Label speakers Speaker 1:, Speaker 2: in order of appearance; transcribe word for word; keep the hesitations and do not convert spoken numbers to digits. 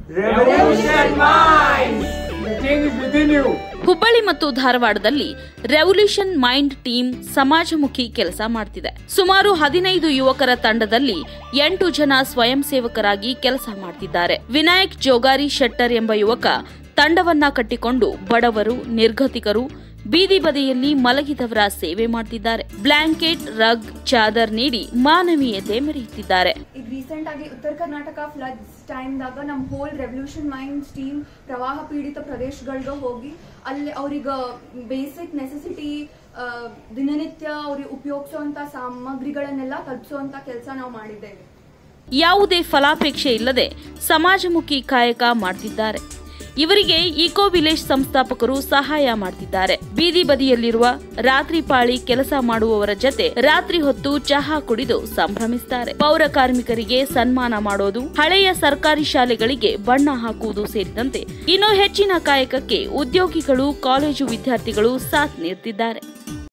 Speaker 1: Revolution Minds. The king is within you.
Speaker 2: Hubballi ಮತ್ತು ಧಾರವಾಡದಲ್ಲಿ revolution mind team ಸಮಾಜಮುಖಿ ಕೆಲಸ ಮಾಡ್ತಿದೆ. ಸುಮಾರು ಹದಿನೈದು ಯುವಕರ ತಂಡದಲ್ಲಿ ಎಂಟು ಜನ ಸ್ವಯಂ ಸೇವಕರಾಗಿ ಕೆಲಸ ಮಾಡ್ತಿದ್ದಾರೆ. ವಿನಾಯಕ್ ಜೋಗಾರಿ ಶೆಟ್ಟರ್ ಎಂಬ ಯುವಕ ತಂಡವನ್ನ ಕಟ್ಟಿಕೊಂಡು ಬಡವರು, ನಿರ್ಗತಿಕರು, ಬೀದಿ ಬದಿಯಲ್ಲಿ ಮಲಗಿದವರ ಸೇವೆ ಮಾಡ್ತಿದ್ದಾರೆ. ಬ್ಲಾಂಕೆಟ್, ರಗ್, ಚಾದರ್ ನೀಡಿ ಮಾನವೀಯತೆ ಮೆರೆಯುತ್ತಿದ್ದಾರೆ.
Speaker 3: ರೀಸೆಂಟ್ ಆಗಿ ಉತ್ತರ ಕರ್ನಾಟಕ ಫ್ಲಡ್ಸ್ ಟೈಮ್ ದಾಗ ನಮ್ ಹೋಲ್ ರೆವಲ್ಯೂಷನ್ ಮೈಂಡ್ಸ್ ಟೀಮ್ ಪ್ರವಾಹ ಪೀಡಿತ ಪ್ರದೇಶಗಳಿಗೆ ಹೋಗಿ ಅಲ್ಲಿ ಅವ್ರಿಗೆ ಬೇಸಿಕ್ ನೆಸೆಸಿಟಿ ದಿನನಿತ್ಯ ಅವ್ರಿಗೆ ಉಪಯೋಗಿಸುವಂತ ಸಾಮಗ್ರಿಗಳನ್ನೆಲ್ಲ ತಲುಪಿಸುವಂತ ಕೆಲಸ ನಾವು ಮಾಡಿದ್ದೇವೆ.
Speaker 2: ಯಾವುದೇ ಫಲಾಪೇಕ್ಷೆ ಇಲ್ಲದೆ ಸಮಾಜಮುಖಿ ಕಾಯಕ ಮಾಡ್ತಿದ್ದಾರೆ. ಇವರಿಗೆ ಇಕೋ ವಿಲೇಜ್ ಸಂಸ್ಥಾಪಕರು ಸಹಾಯ ಮಾಡ್ತಿದ್ದಾರೆ. ಬೀದಿ ಬದಿಯಲ್ಲಿರುವ ರಾತ್ರಿ ಪಾಳಿ ಕೆಲಸ ಮಾಡುವವರ ಜೊತೆ ರಾತ್ರಿ ಹೊತ್ತು ಚಹಾ ಕುಡಿದು ಸಂಭ್ರಮಿಸುತ್ತಾರೆ. ಪೌರ ಕಾರ್ಮಿಕರಿಗೆ ಸನ್ಮಾನ ಮಾಡೋದು, ಹಳೆಯ ಸರ್ಕಾರಿ ಶಾಲೆಗಳಿಗೆ ಬಣ್ಣ ಹಾಕುವುದು ಸೇರಿದಂತೆ ಇನ್ನೂ ಹೆಚ್ಚಿನ ಕಾಯಕಕ್ಕೆ ಉದ್ಯೋಗಿಗಳು, ಕಾಲೇಜು ವಿದ್ಯಾರ್ಥಿಗಳು ಸಾಥ್ ನೀಡುತ್ತಿದ್ದಾರೆ.